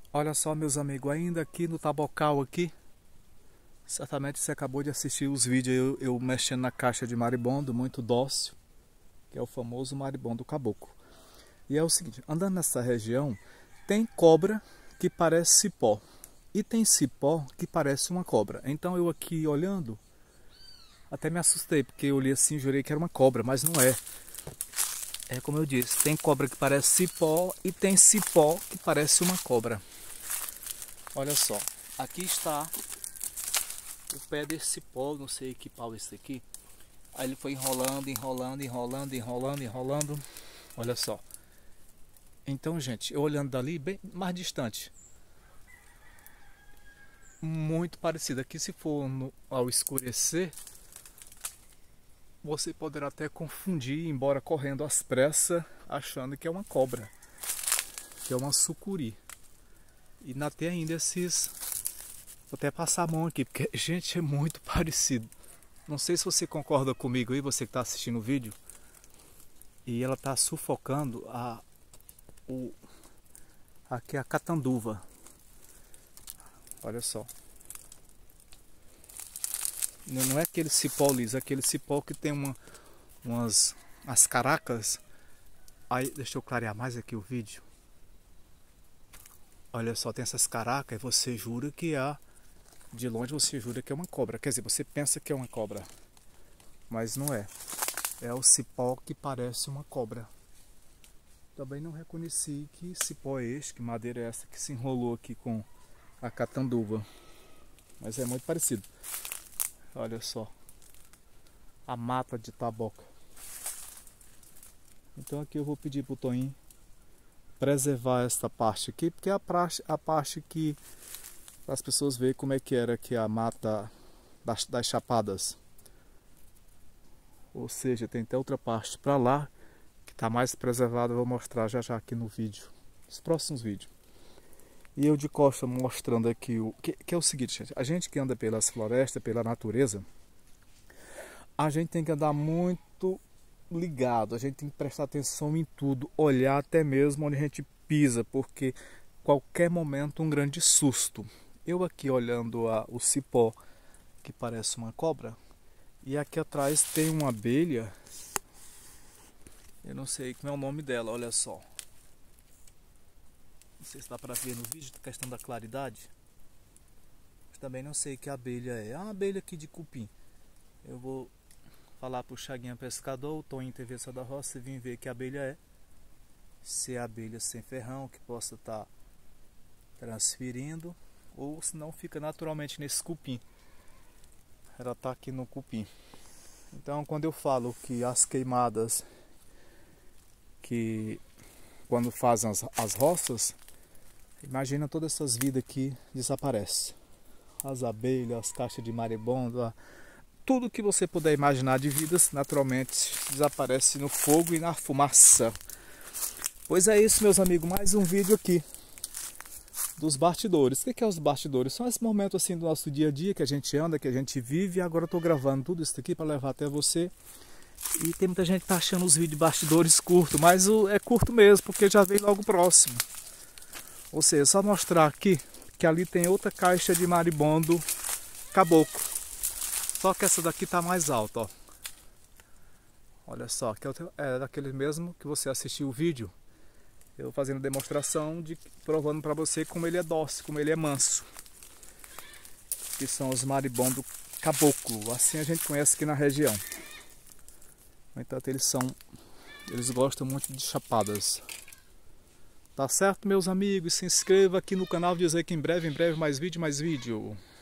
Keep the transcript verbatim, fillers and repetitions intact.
Olha só, meus amigos, ainda aqui no Tabocal aqui, certamente você acabou de assistir os vídeos eu, eu mexendo na caixa de maribondo, muito dócil, que é o famoso maribondo caboclo. E é o seguinte, andando nessa região, tem cobra que parece cipó e tem cipó que parece uma cobra. Então eu aqui olhando, até me assustei, porque eu olhei assim e jurei que era uma cobra, mas não é. É como eu disse, tem cobra que parece cipó e tem cipó que parece uma cobra. Olha só, aqui está o pé desse cipó, não sei que pau é esse aqui. Aí ele foi enrolando, enrolando, enrolando, enrolando, enrolando. Olha só. Então, gente, eu olhando dali, bem mais distante, muito parecido. Aqui, se for no, ao escurecer, você poderá até confundir, embora correndo às pressas, achando que é uma cobra, que é uma sucuri. E ainda tem ainda esses... Vou até passar a mão aqui, porque, gente, é muito parecido. Não sei se você concorda comigo aí, você que está assistindo o vídeo. E ela está sufocando a... O, aqui é a catanduva. Olha só. Não é aquele cipó liso, é aquele cipó que tem uma, umas as caracas. Aí, deixa eu clarear mais aqui o vídeo. Olha só, tem essas caracas e você jura que há... De longe você jura que é uma cobra. Quer dizer, você pensa que é uma cobra, mas não é. É o cipó que parece uma cobra. Também não reconheci que cipó é este, que madeira é essa que se enrolou aqui com a catanduva. Mas é muito parecido. Olha só. A mata de taboca. Então aqui eu vou pedir para o Toninho preservar esta parte aqui, porque é a parte, a parte que as pessoas veem como é que era aqui a mata das, das chapadas. Ou seja, tem até outra parte para lá que está mais preservada. Eu vou mostrar já já aqui no vídeo, nos próximos vídeos. E eu de costa mostrando aqui o que, que é o seguinte, gente. A gente que anda pelas florestas, pela natureza, a gente tem que andar muito ligado. A gente tem que prestar atenção em tudo, olhar até mesmo onde a gente pisa, porque qualquer momento um grande susto. Eu aqui olhando a, o cipó que parece uma cobra, e aqui atrás tem uma abelha. Eu não sei como é o nome dela, olha só. Não sei se dá para ver no vídeo, questão da claridade. Também não sei que abelha é. É uma abelha aqui de cupim. Eu vou falar pro Chaguinha Pescador, o Toninho T V Sá da Roça, e vim ver que abelha é. Se é abelha sem ferrão, que possa estar tá transferindo, ou se não fica naturalmente nesse cupim. Ela está aqui no cupim. Então, quando eu falo que as queimadas, que quando fazem as, as roças, imagina todas essas vidas que desaparecem. As abelhas, as caixas de maribondo, tudo que você puder imaginar de vidas, naturalmente desaparece no fogo e na fumaça. Pois é isso, meus amigos, mais um vídeo aqui dos bastidores. O que é os bastidores? São esses momentos assim do nosso dia a dia que a gente anda, que a gente vive. E agora eu estou gravando tudo isso aqui para levar até você. E tem muita gente que tá achando os vídeos de bastidores curtos, mas o, é curto mesmo, porque já veio logo próximo. Ou seja, só mostrar aqui que ali tem outra caixa de maribondo caboclo. Só que essa daqui tá mais alta, ó. Olha só, que é daquele mesmo que você assistiu o vídeo. Eu fazendo demonstração, de, provando para você como ele é dócil, como ele é manso. Que são os maribondo caboclo, assim a gente conhece aqui na região. No entanto, eles são, eles gostam muito de chapadas. Tá certo, meus amigos? Se inscreva aqui no canal, dizer que em breve, em breve mais vídeo, mais vídeo.